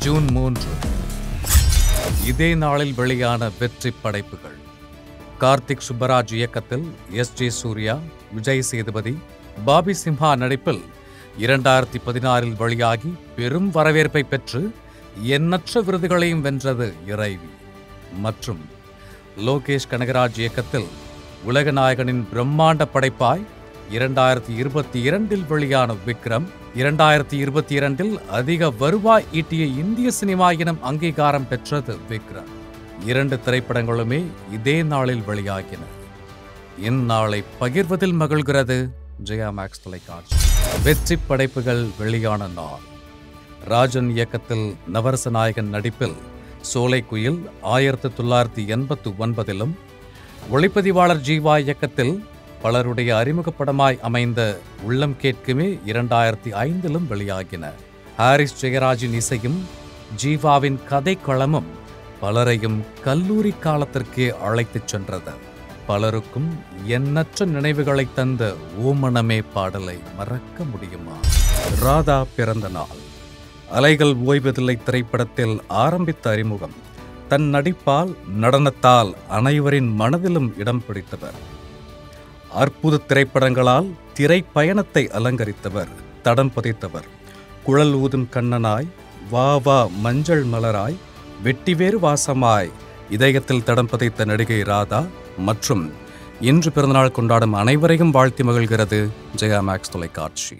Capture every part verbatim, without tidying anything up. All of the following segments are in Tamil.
ஜூன் மூன்று இதே நாளில் வெளியான வெற்றி படைப்புகள். கார்த்திக் சுப்பராஜ் இயக்கத்தில் எஸ் ஜே சூர்யா, விஜய் சேதுபதி, பாபி சிம்ஹா நடிப்பில் இரண்டாயிரத்தி பதினாறில் வெளியாகி பெரும் வரவேற்பை பெற்று எண்ணற்ற விருதுகளையும் வென்றது இறைவி. மற்றும் லோகேஷ் கனகராஜ் இயக்கத்தில் உலகநாயகனின் பிரம்மாண்ட படைப்பாய் இரண்டாயிரத்தி இருபத்தி இரண்டில் வெளியான விக்ரம் இரண்டாயிரத்தி இருபத்தி இரண்டில் அதிக வருவாய் ஈட்டிய இந்திய சினிமா எனும் அங்கீகாரம் பெற்றது விக்ரம். இரண்டு திரைப்படங்களுமே இதே நாளில் வெளியாகின. இந்நாளை பகிர்வதில் மகிழ்கிறது ஜெயா மேக்ஸ் தொலைக்காட்சி. வெற்றி படைப்புகள் வெளியான நாள். ராஜன் இயக்கத்தில் நவரச நாயகன் நடிப்பில் சோலைக்குயில் ஆயிரத்தி தொள்ளாயிரத்தி எண்பத்தி ஒன்பதிலும், ஒளிப்பதிவாளர் ஜீவா இயக்கத்தில் பலருடைய அறிமுகப்படமாய் அமைந்த உள்ளம் கேட்குமே இரண்டாயிரத்தி ஐந்திலும் வெளியாகின. ஹாரிஸ் ஜெயராஜின் இசையும் ஜீவாவின் கதைக்களமும் பலரையும் கல்லூரி காலத்திற்கே அழைத்துச் சென்றது. பலருக்கும் எண்ணற்ற நினைவுகளை தந்த ஓமனமே பாடலை மறக்க முடியுமா? ராதா பிறந்த நாள். அலைகள் ஓய்வதில்லை திரைப்படத்தில் ஆரம்பித்த அறிமுகம். தன் நடிப்பால், நடனத்தால் அனைவரின் மனதிலும் இடம் பிடித்தவர். அற்புத திரைப்படங்களால் திரைப்பயணத்தை அலங்கரித்தவர், தடம் பதித்தவர். குழல் ஊதும் கண்ணனாய், வா வா மஞ்சள் மலராய், வெட்டிவேறு வாசமாய் இதயத்தில் தடம் பதித்த நடிகை ராதா. மற்றும் இன்று பிறந்தநாள் கொண்டாடும் அனைவரையும் வாழ்த்தி மகிழ்கிறது ஜெயா மேக்ஸ் தொலைக்காட்சி.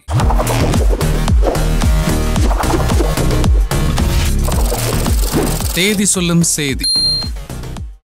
தேதி சொல்லும் செய்தி.